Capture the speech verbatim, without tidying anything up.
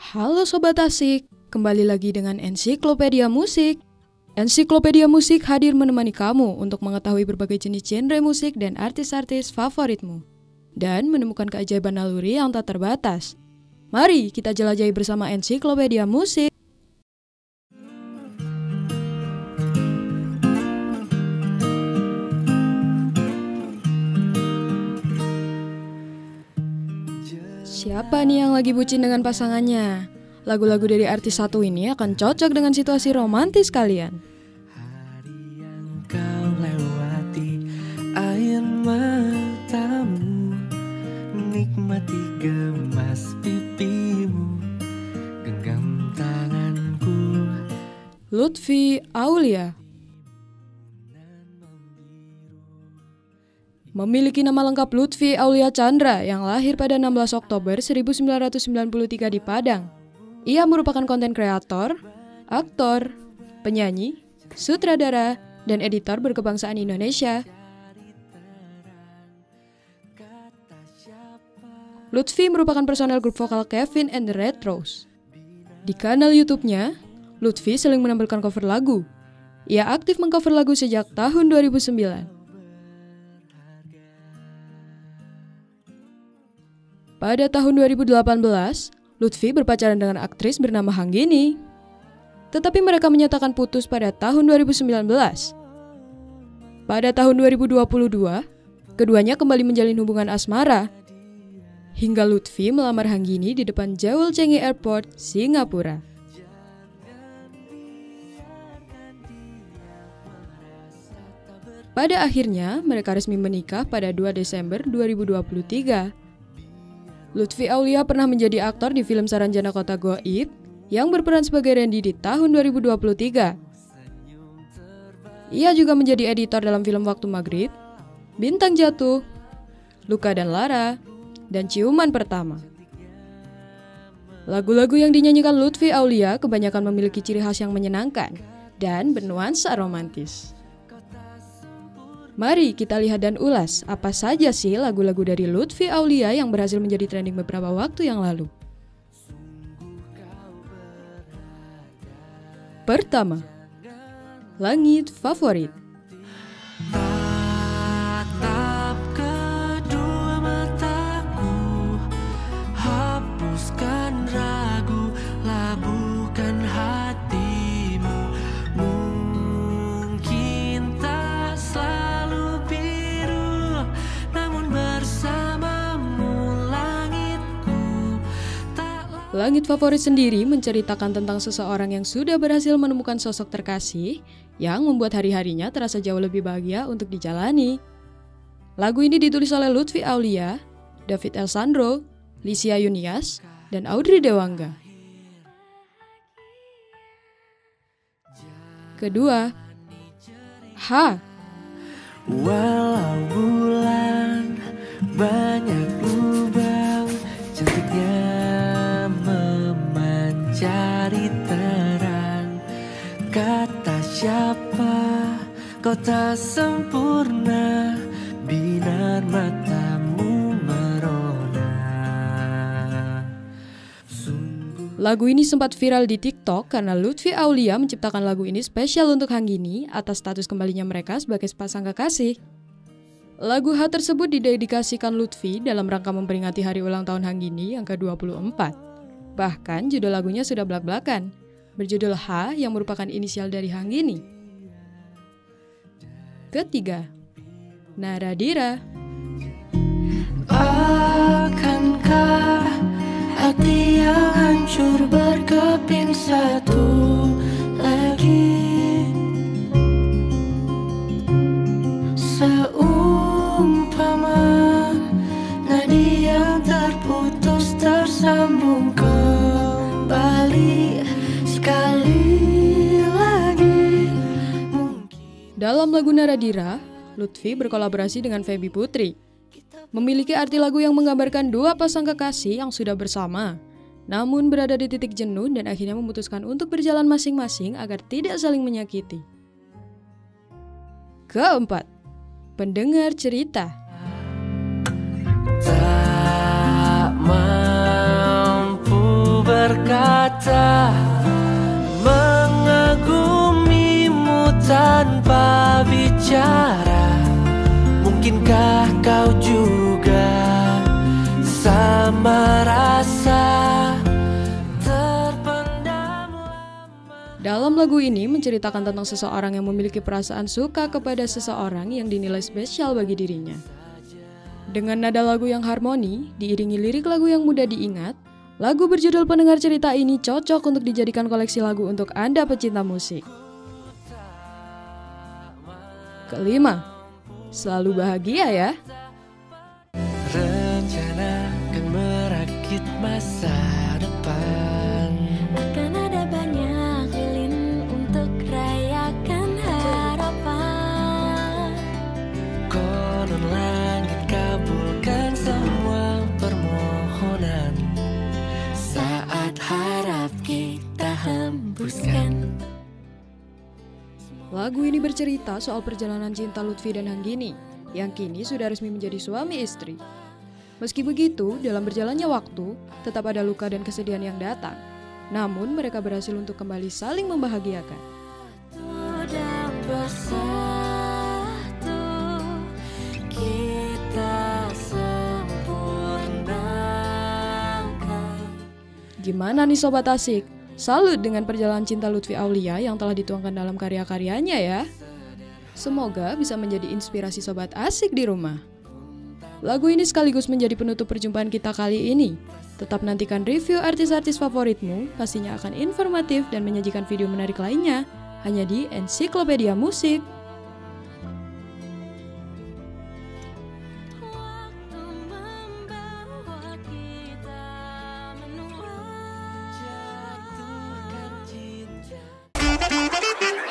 Halo Sobat Asik, kembali lagi dengan Ensiklopedia Musik. Ensiklopedia Musik hadir menemani kamu untuk mengetahui berbagai jenis genre musik dan artis-artis favoritmu, dan menemukan keajaiban naluri yang tak terbatas. Mari kita jelajahi bersama Ensiklopedia Musik. Siapa nih yang lagi bucin dengan pasangannya? Lagu-lagu dari artis satu ini akan cocok dengan situasi romantis kalian. Hari yang kau lewati, air matamu, nikmati gemas pipimu, genggam tanganku. Lutfi Aulia memiliki nama lengkap Lutfi Aulia Chandra yang lahir pada enam belas Oktober seribu sembilan ratus sembilan puluh tiga di Padang. Ia merupakan konten kreator, aktor, penyanyi, sutradara, dan editor berkebangsaan Indonesia. Lutfi merupakan personel grup vokal Kevin and the Retros. Di kanal YouTube-nya, Lutfi sering menampilkan cover lagu. Ia aktif mengcover lagu sejak tahun dua ribu sembilan. Pada tahun dua ribu delapan belas, Lutfi berpacaran dengan aktris bernama Hanggini. Tetapi mereka menyatakan putus pada tahun dua ribu sembilan belas. Pada tahun dua ribu dua puluh dua, keduanya kembali menjalin hubungan asmara. Hingga Lutfi melamar Hanggini di depan Jewel Changi Airport, Singapura. Pada akhirnya, mereka resmi menikah pada dua Desember dua ribu dua puluh tiga. Lutfi Aulia pernah menjadi aktor di film Saranjana Kota Goib yang berperan sebagai Randy di tahun dua ribu dua puluh tiga. Ia juga menjadi editor dalam film Waktu Maghrib, Bintang Jatuh, Luka dan Lara, dan Ciuman Pertama. Lagu-lagu yang dinyanyikan Lutfi Aulia kebanyakan memiliki ciri khas yang menyenangkan dan bernuansa romantis. Mari kita lihat dan ulas apa saja sih lagu-lagu dari Lutfi Aulia yang berhasil menjadi trending beberapa waktu yang lalu. Pertama, Langit Favorit. Tatap kedua mataku, hapuskan ragu, labuhkan hatimu. Mungkin tak selalu biru, namun bersamamu langitku tak. Langit Favorit sendiri menceritakan tentang seseorang yang sudah berhasil menemukan sosok terkasih yang membuat hari-harinya terasa jauh lebih bahagia untuk dijalani. Lagu ini ditulis oleh Lutfi Aulia, David Elsandro, Lysia Yunias, dan Audrey Dewangga. Kedua, Ha. Walau bulan banyak lubang, cantiknya memanjari terang. Kata siapa kau tak sempurna, binar matamu merona. Sungguh. Lagu ini sempat viral di TikTok karena Lutfi Aulia menciptakan lagu ini spesial untuk Hanggini atas status kembalinya mereka sebagai sepasang kekasih. Lagu H tersebut didedikasikan Lutfi dalam rangka memperingati hari ulang tahun Hanggini yang ke dua puluh empat. Bahkan judul lagunya sudah belak-belakan, berjudul H yang merupakan inisial dari Hanggini. Ketiga, Naradira. Akankah hati yang hancur berkeping satu lagi, seumpama nadi yang terputus tersambung kembali sekali lagi. Dalam lagu Naradira, Lutfi berkolaborasi dengan Feby Putri. Memiliki arti lagu yang menggambarkan dua pasang kekasih yang sudah bersama, namun berada di titik jenuh dan akhirnya memutuskan untuk berjalan masing-masing agar tidak saling menyakiti. Keempat, Pendengar Cerita. Tak mampu berkata kata, mengagumimu tanpa bicara. Mungkinkah kau juga sama rasa terpendam lama? Dalam lagu ini menceritakan tentang seseorang yang memiliki perasaan suka kepada seseorang yang dinilai spesial bagi dirinya. Dengan nada lagu yang harmoni, diiringi lirik lagu yang mudah diingat, lagu berjudul Pendengar Cerita ini cocok untuk dijadikan koleksi lagu untuk Anda pecinta musik. Kelima, selalu bahagia ya. Rencana akan merakit masa depan. Akan ada banyak lilin untuk rayakan harapan. Konon langit kabulkan semua permohonan saat harap kita hembuskan. Lagu ini bercerita soal perjalanan cinta Lutfi dan Hanggini, yang kini sudah resmi menjadi suami istri. Meski begitu, dalam berjalannya waktu, tetap ada luka dan kesedihan yang datang. Namun, mereka berhasil untuk kembali saling membahagiakan. Sudah bersatu, kita sempurnakan. Gimana nih Sobat Asik? Salut dengan perjalanan cinta Lutfi Aulia yang telah dituangkan dalam karya-karyanya ya. Semoga bisa menjadi inspirasi Sobat Asik di rumah. Lagu ini sekaligus menjadi penutup perjumpaan kita kali ini. Tetap nantikan review artis-artis favoritmu, pastinya akan informatif dan menyajikan video menarik lainnya, hanya di Ensiklopedia Musik. Waktu membawa kita menua. Jatuhkan cinta.